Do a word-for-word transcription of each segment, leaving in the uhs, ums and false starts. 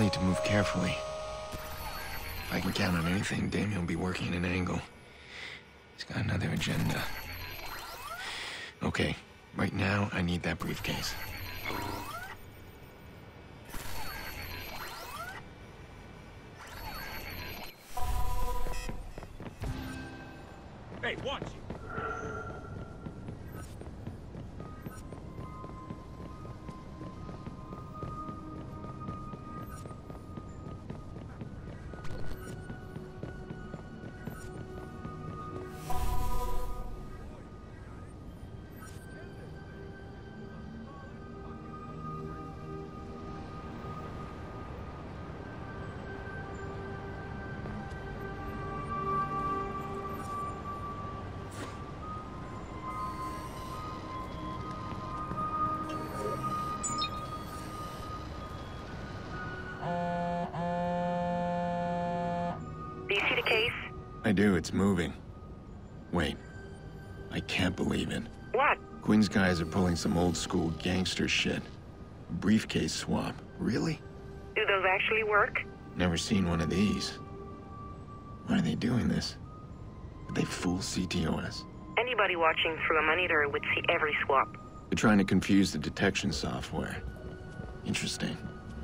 need to move carefully. If I can count on anything, Damien will be working at an angle. He's got another agenda. Okay, right now, I need that briefcase. Hey, watch you! Do you see the case? I do, it's moving. Wait, I can't believe it. What? Quinn's guys are pulling some old school gangster shit. A briefcase swap. Really? Do those actually work? Never seen one of these. Why are they doing this? Did they fool C T O S? Anybody watching through a monitor would see every swap. They're trying to confuse the detection software. Interesting.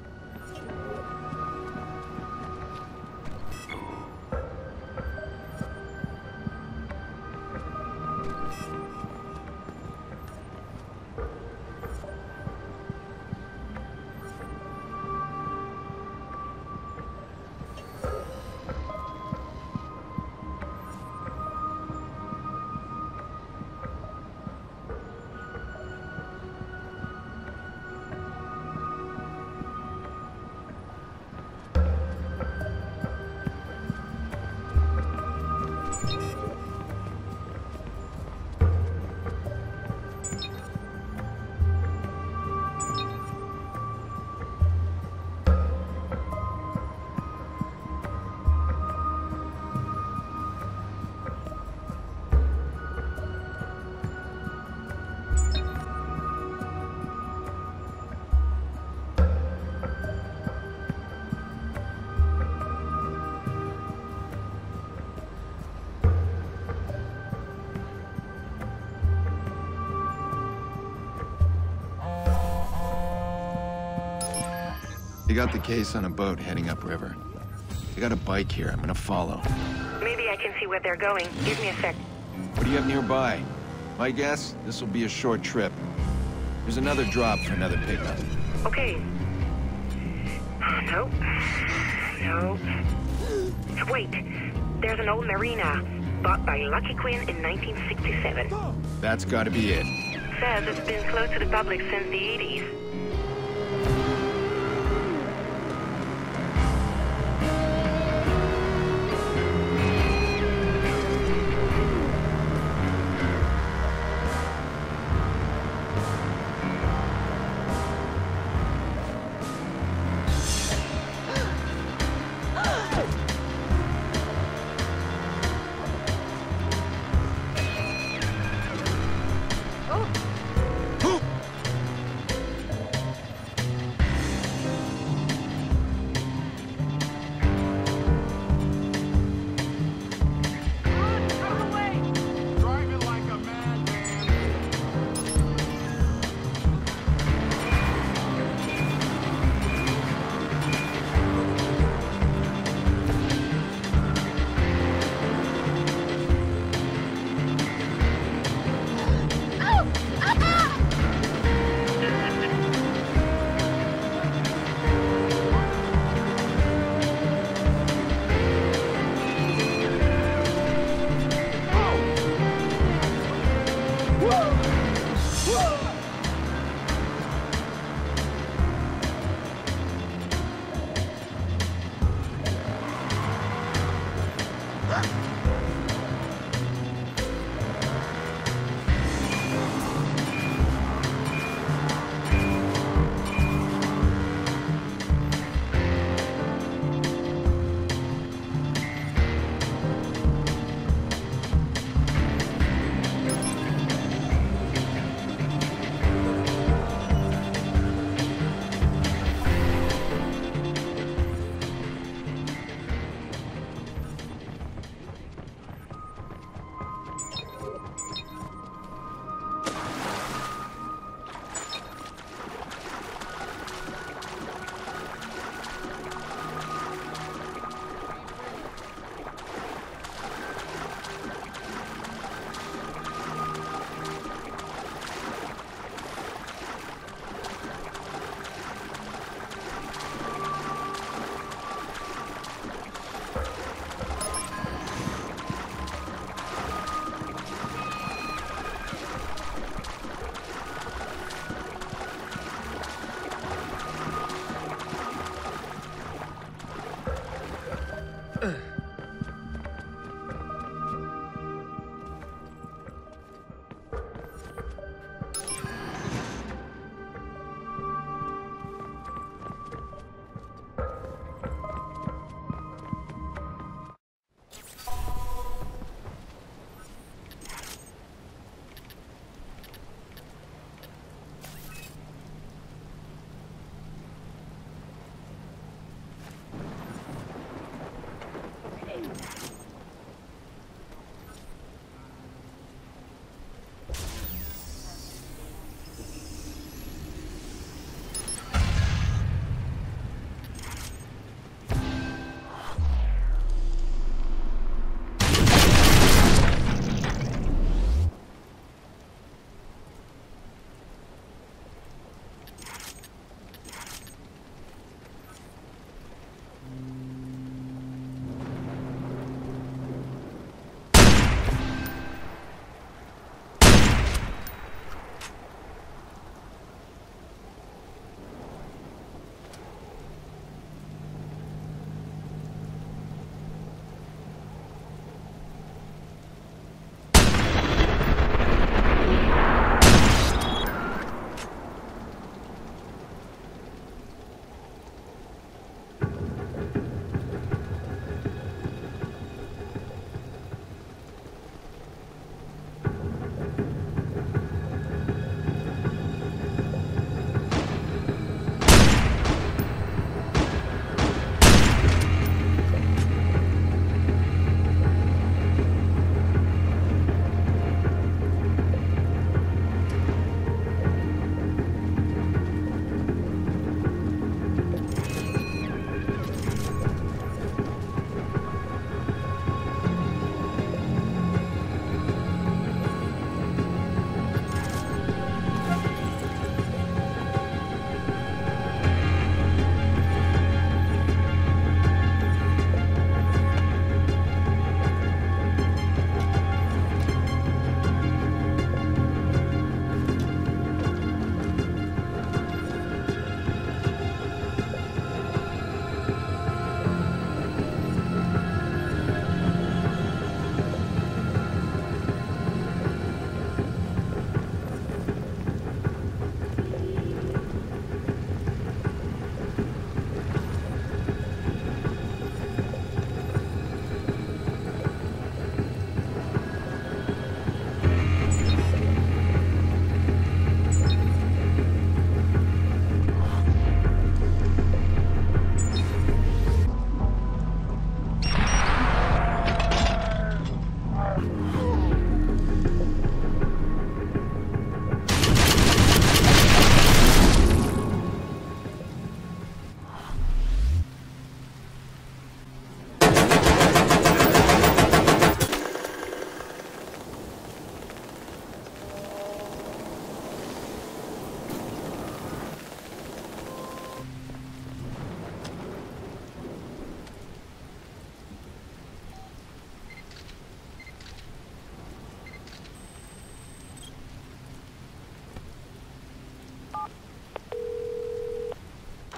They got the case on a boat heading upriver. They got a bike here. I'm gonna follow. Maybe I can see where they're going. Give me a sec. What do you have nearby? My guess, this will be a short trip. There's another drop for another pickup. Okay. No. No. Wait. There's an old marina bought by Lucky Quinn in nineteen sixty-seven. That's gotta be it. Says it's been closed to the public since the eighties.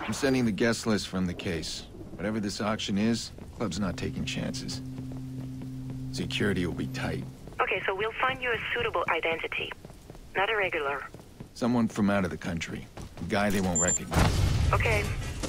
I'm sending the guest list from the case. Whatever this auction is, club's not taking chances. Security will be tight. Okay, so we'll find you a suitable identity. Not a regular. Someone from out of the country. A guy they won't recognize. Okay.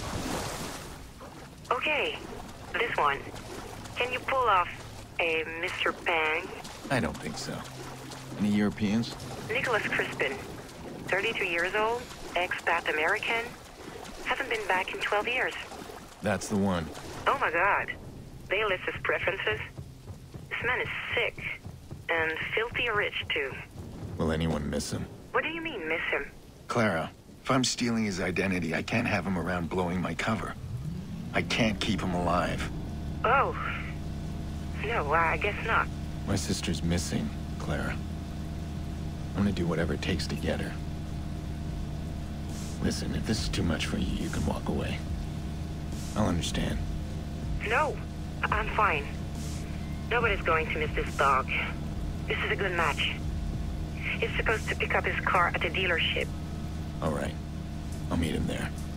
Okay, this one. Can you pull off a Mister Pang? I don't think so. Any Europeans? Nicholas Crispin. thirty-two years old, expat American. Hasn't been back in twelve years. That's the one. Oh my god. They list his preferences. This man is sick. And filthy rich, too. Will anyone miss him? What do you mean, miss him? Clara, if I'm stealing his identity, I can't have him around blowing my cover. I can't keep him alive. Oh. No, I guess not. My sister's missing, Clara. I'm gonna do whatever it takes to get her. Listen, if this is too much for you, you can walk away. I'll understand. No, I- I'm fine. Nobody's going to miss this dog. This is a good match. He's supposed to pick up his car at the dealership. All right. I'll meet him there.